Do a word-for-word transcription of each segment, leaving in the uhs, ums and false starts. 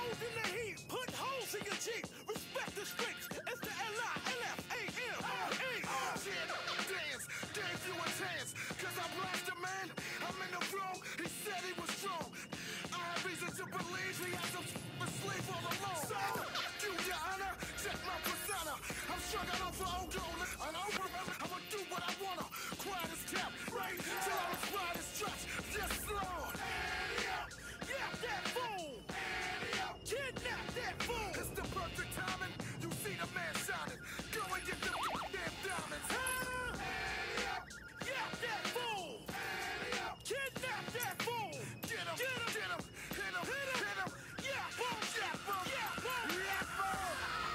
holes in the heat, put holes in your Jeep. Respect the streets, it's the L I L F A M. Dance, dance you a chance, cause I blast a man. I'm in the room, he said he was strong. I have reason to believe he has some sleep all along. So, you, your honor, check my persona. I'm struggling on for old gold. And I'ma do what I wanna. Quiet as kept, right? Till I'm as wide as stretch. Yes, Lord. Yeah, that fool. Kidnap that fool. It's the perfect timing. You see the man shining. Go and get the damn diamonds. Huh? Yeah, that fool. Kidnap that fool. Get him, get him, get him. Hit him, hit him, hit him. Yeah, boom, yeah, boom, yeah, boom, yeah, boom.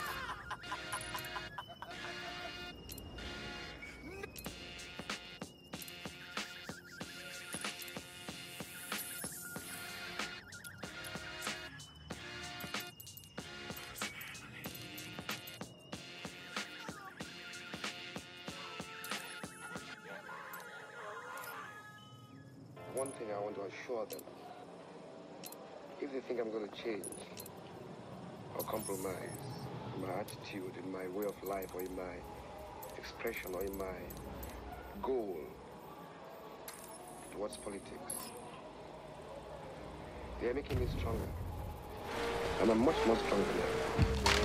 One thing I want to assure them, if they think I'm going to change or compromise in my attitude, in my way of life, or in my expression, or in my goal towards politics, they are making me stronger. And I'm much more stronger now.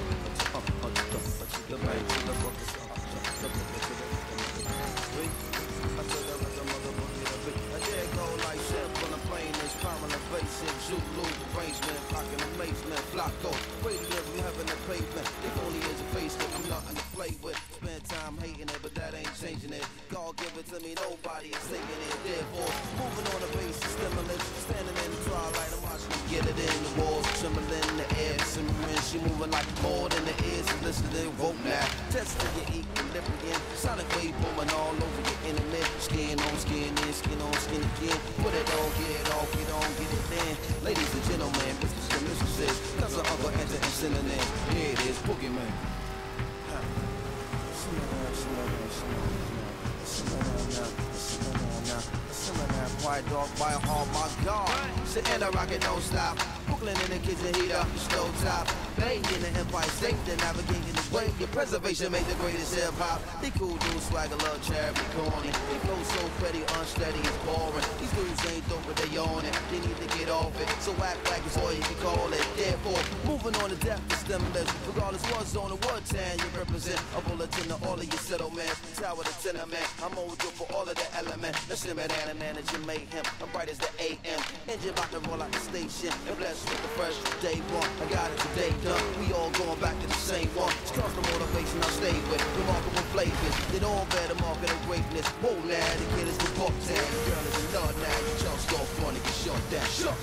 Zulu, arrangement, blocking amazement, Flocko, radio, we having a pavement. If only is a face that we nothing to play with. Spend time hating it, but that ain't changing it. God give it to me, nobody is taking it. Therefore, moving on the basis, stimulus. Standing in the twilight, I'm watching her get it in the walls, trembling in the air, simmering. She moving like more than the ears, listening, vote now. Testing your equilibrium, sonic wave booming all over your internet. Skin on skin, in, skin on skin again. Put it on, get it off, get on, get it in. Ladies and gentlemen, misters and mistresses, cousin, uncle, enter and synonym. Here it is, Boogeyman. White dog by a heart, my God. Sit and the rocket don't stop. Brooklyn in the kitchen heater, stove top. Bang in the Empire State, then navigating the way. Your preservation made the greatest hip hop. They cool dudes, swagger, love, charity, corny. They flow so petty, unsteady, it's boring. These dudes ain't dope, but they on it. They need to get off it. So act like it's all you can call it. Therefore, moving on to death is stimulus. Regardless what zone or what town you represent, a bulletin to all of your settlements. Tower to tenement, I'm old for all of the elements. The simmer down and manage your mayhem. I'm bright as the A M. Engine about to roll out the station. And blessed with the fresh day one. I got it today done. We all going back to the same one. It's constant motivation I stay with. Remarkable flavors. They don't bear the market of greatness. Whoa now, the kid is the buck town. Girl is a nut now. You just go funny, get shut down. Shut.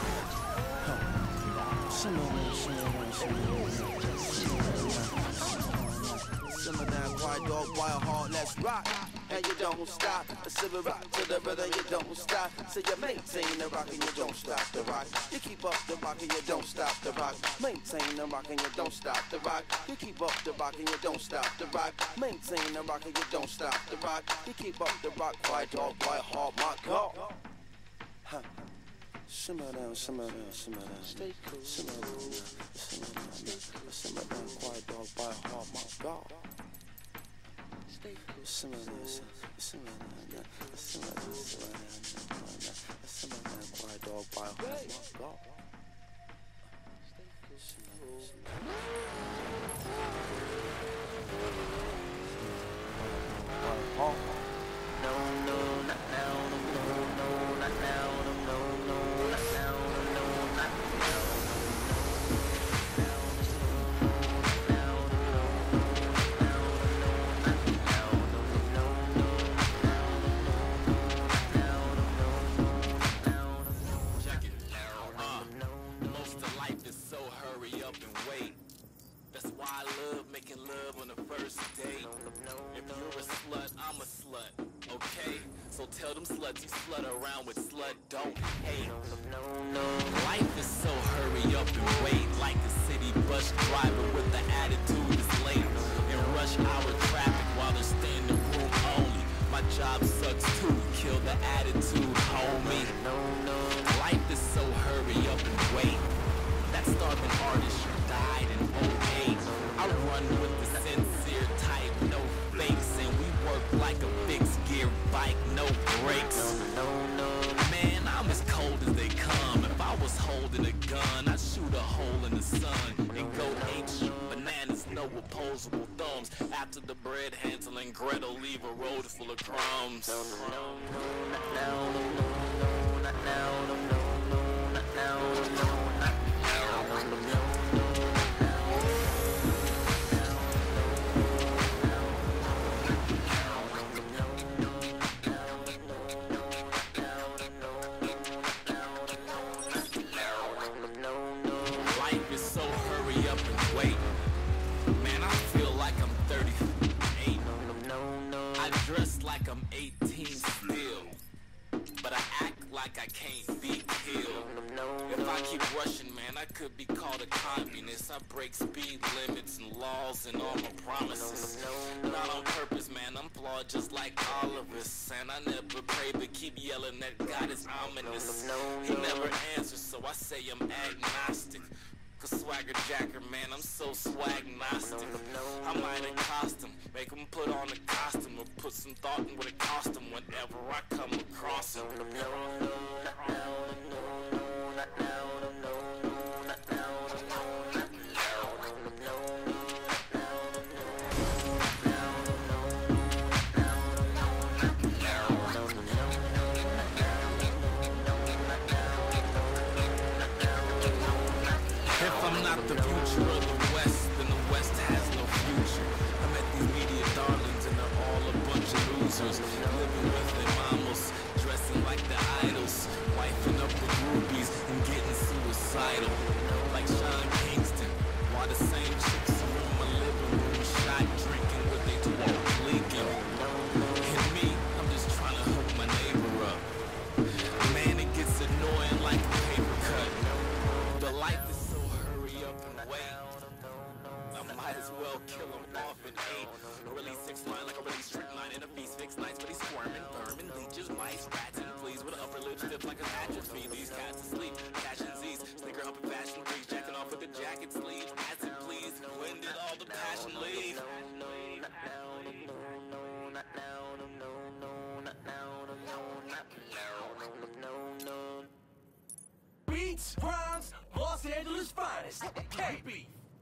Simmer down, quiet dog, wild heart, let's rock. And you don't stop. A civil rock to the rhythm, you don't stop. So you maintain the rock and you don't stop the rock. You keep up the rock and you don't stop the rock. Maintain the rock and you don't stop the rock. You keep up the rock and you don't stop the rock. Maintain the rock and you don't stop the rock. You keep up the rock, quiet dog, wild heart, my God. Huh. Simmer down, simmer down, simmer down. Stay cool. Simmer down, simmer down, simmer down, quiet dog, wild heart, my God. Stay cool. Simmer down, simmer down, simmer down, simmer down, simmer down, quiet dog, wild heart, my God. Stay cool. Simmer down, wild heart. No, no, not now, no, no, no, not now, no, no, no, not now, no, no, not now. Tell them sluts you slut around with slut don't hate. Life is so hurry up and wait, like a city bus driver with the attitude is late. In rush hour traffic while they're staying in the room only. My job sucks too, kill the attitude, homie. Life is so hurry up and wait. That starving gun, I shoot a hole in the sun and go ape shit. Bananas, no opposable thumbs. After the bread, Hansel and Gretel leave a road full of crumbs. No, no, no, no, not now, no, no, no, not now, no, no, no, not now, no, no, not now, no, no, no. Like I'm eighteen still, but I act like I can't be killed. If I keep rushing, man, I could be called a communist. I break speed limits and laws and all my promises. Not on purpose, man, I'm flawed just like all of us. And I never pray, but keep yelling that God is ominous. He never answers, so I say I'm agnostic. Cause swagger jacker, man, I'm so swag-gnostic. I might accost him, make him put on a costume, or put some thought in what it cost him whenever I come across him. The future of the West, then the West has no future. I met these media darlings and they're all a bunch of losers. Living with their mamas, dressing like the idols, wifing up the groupies and getting suicidal. Like Sean Kingston, while the same chicks are in my living room, shot drinking with they twelve leaking. And me, I'm just trying to hook my neighbor up. Man, it gets annoying like a paper cut. The life is might as well kill him off in eight. Really six line like a really strict line in a feast. Fixed nights, but he's squirming, vermin, leeches, mice, rats, and fleas with an upper lip stiff like a atrophy. These cats asleep, cash and Z's, sneaker up in fashion breeze, jacking off with the jacket sleeves. Acid please, when did all the passion leave? Beats, rhymes, Los Angeles finest, K-Beef.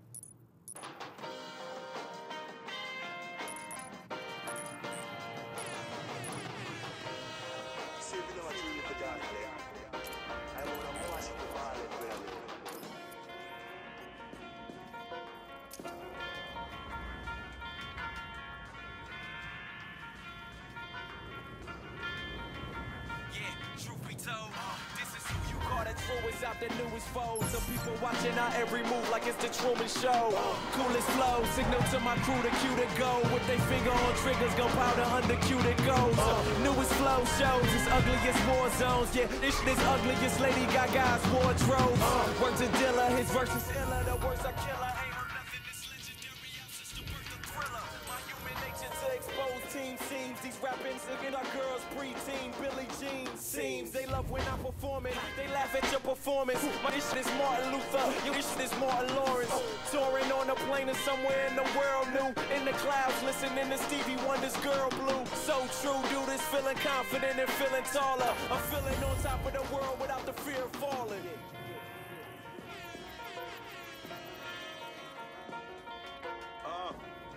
It's out the newest foes. Some people watching our every move like it's the Truman Show. Coolest flow, signal to my crew to cue to go. With they finger on triggers, gunpowder under cue that goes. Newest flow shows, it's ugly as war zones. Yeah, this shit is ugliest Lady Gaga's wardrobe. Words a dealer, his verse is iller, the words are killer. Ain't heard nothing this legendary out since the birth of Thriller. My human nature to expose teen scenes. These rapping singing our girls preteen, Billie Jean seems. They love when I'm performing, they laugh at your performance. My this shit is Martin Luther, your this shit is Martin Lawrence. Touring on a plane or somewhere in the world new. In the clouds, listening to Stevie Wonder's Girl Blue. So true, dude is feeling confident and feeling taller. I'm feeling on top of the world without the fear of falling. Uh.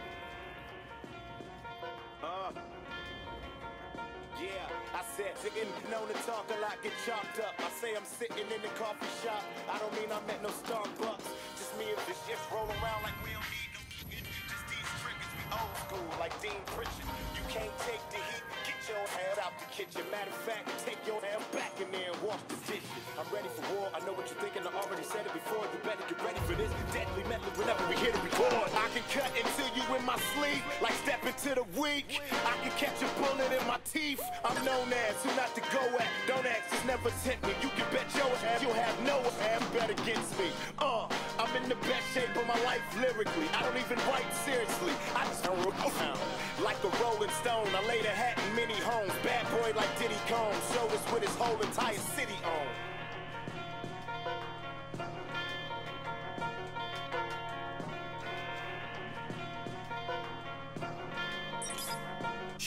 Uh. Yeah, I said, sitting known to talk a lot, get chopped up. I say I'm sitting in the coffee shop. I don't mean I'm at no Starbucks. Just me and the shit roll around like we don't need no kicking. Just these triggers, we old school like Dean Pritchard. You can't take the heat, get your head out the kitchen. Matter of fact, take your head back in there and wash the dishes. I'm ready for war, I know what you're thinking, I already said it before. You better get ready for this deadly metal whenever we hit a record. I can cut until you in my sleep, like step into the week. I can catch a bullet in my teeth. I'm known as who not to go at. Don't ask, just never tempt me. You can bet your ass you'll have no ass bet against me. Uh, I'm in the best shape of my life lyrically. I don't even write seriously. I just don't around. Like a rolling stone, I laid a hat in many homes. Bad boy like Diddy Combs, show us with his whole entire city on.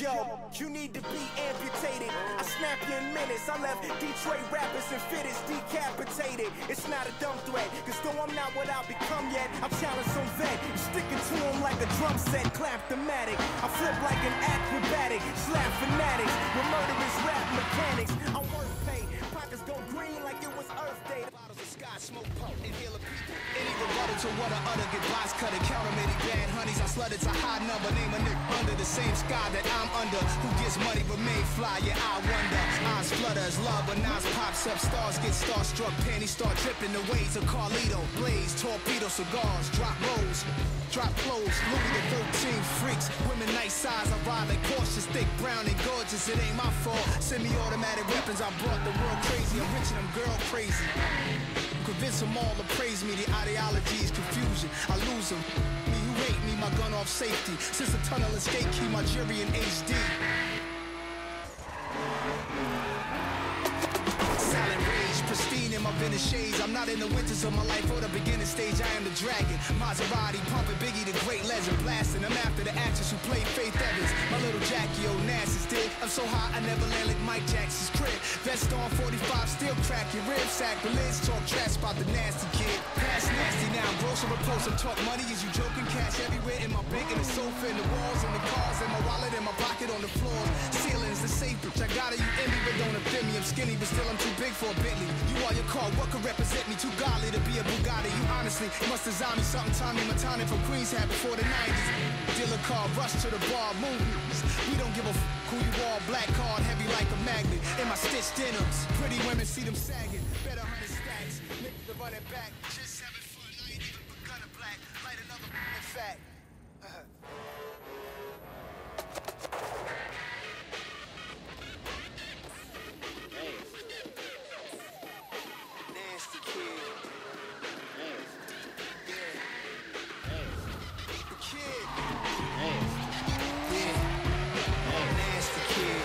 Yo, you need to be amputated. I snap you in minutes. I left Detroit rappers and fitters decapitated. It's not a dumb threat, cause though I'm not what I've become yet, I'm challenged some vet. Sticking to him like a drum set, clap-the-matic. I flip like an acrobatic, slap fanatics with murderous rap mechanics. I'm worth pay, pockets go green like it was Earth Day. Bottles of Scotch, smoke pump, inhale of people. Any rebuttal to what I utter, get box cut and countermany bad honeys. I slutted to high number, name a nigga under the same sky that I'm under. Who gets money remain fly? Yeah, I wonder. Eyes flutter as love, but Nas pops up. Stars get starstruck, panties start dripping the ways of Carlito. Blaze, torpedo, cigars, drop lows, drop clothes. Louis the thirteenth freaks, women nice size. I ride like cautious, thick, brown and gorgeous. It ain't my fault. Semi-automatic weapons, I brought the world crazy. I'm rich and I'm girl crazy. Convince them all to praise me. The ideology is confusion. I lose them. Me who hate me, my gun off safety. Since the tunnel escape key, my jury in H D. Silent rage, pristine in my vintage shades. I'm not in the winters of my life or the beginning stage. I am the dragon. Maserati pumping Biggie, the great legend, blasting. I'm after the actress who played Faith Evans. My little Jackie Onassis did. I'm so high I never land like Mike Jackson's crib. Vest on forty-five, still crack your rib sack. But Liz talk trash about the nasty kid. Past nasty now, gross or repulsive. Talk money, is you joking? Cash everywhere in my bank, in the sofa, in the walls, in the cars, in my wallet, in my pocket, on the floor. Ceilings, the safe bitch. I got it, you envy, but don't offend me. I'm skinny, but still I'm too big for a Bentley. You are your car, what could represent me? Too godly to be a Bugatti. You honestly must design me something Tommy Matani from Queens had before the nineties. Dealer car, rush to the bar, movies. We don't give a f who you are. Black card, heavy like a magnet. In my stitched denims, pretty women see them sagging. Better hundred stacks, niggas to run it back. Just having fun, I ain't even begun to black. Light another f***ing fact. Uh-huh. Nasty kid. The kid. Yeah. Nasty kid.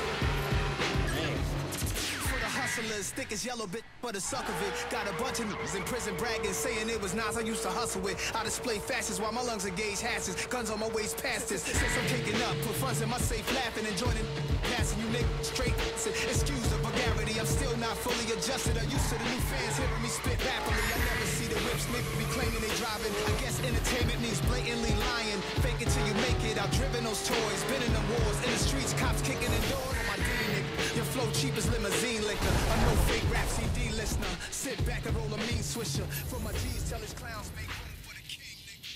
For the hustlers, thick as yellow bit for the suck of it. Got a bunch of niggas in prison bragging, saying it was Nas I used to hustle with. I display fashions while my lungs engage hashes. Guns on my waist past this. Since I'm kicking up, put funds in my safe, laughing and joining. Passing you niggas straight. Excuse the vulgarity, I'm still not fully adjusted. I'm used to the new fans hearing me spit rapidly. I never see the whips niggas be claiming they driving. I guess entertainment means blatantly lying. Fake it till you make it. I've driven those toys, been in the wars, in the streets, cops kicking the door on my D nigga. Your flow cheap as limousine liquor. A no fake rap C D listener. Sit back and roll a mean swisher. For my G's, tell his clowns make room for the king, nigga.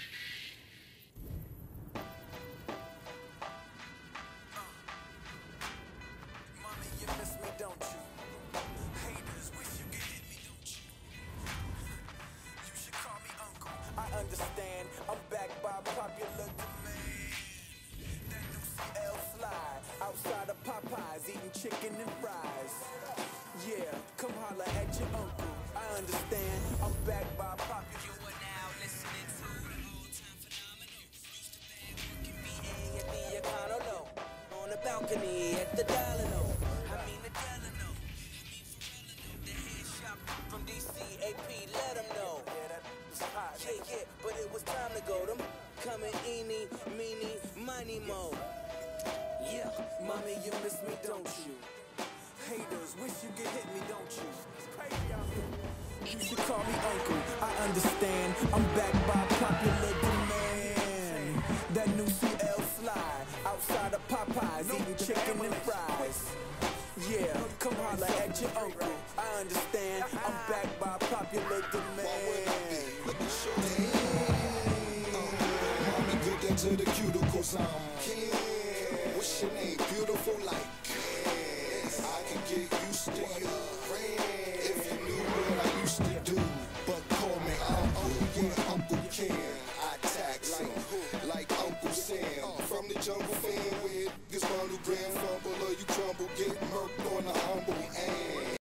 Mommy, you miss me, don't you? Haters wish you could hit me, don't you? You should call me uncle. I understand. I'm backed by popular demand. That new C L fly outside of Popeyes, eating chicken and fries. Yeah, come holla at your uncle. I understand. I'm backed by popular. You are now listening to the all-time phenomenal. Used to bad working me at the Econo. On the balcony at the Delano. I mean the Delano. I mean Ferrellino. The head shop from D C A P. Let them know. Yeah, that was hot. Yeah, yeah, but it was time to go. Them coming eeny, meeny, miny mo. Yeah, mommy, you miss me, don't you? Haters wish you could hit me, don't you? It's crazy out here. You should call me uncle. I understand. I'm backed by popular demand. That new C L fly outside of Popeyes, eating chicken and fries. Yeah, come holla at your uncle. I understand. I'm backed by popular demand. Mommy, get that to the cuticles. I'm king. What's your name? Beautiful like. I can get used to you if you knew what I used to do. But call me uncle, yeah.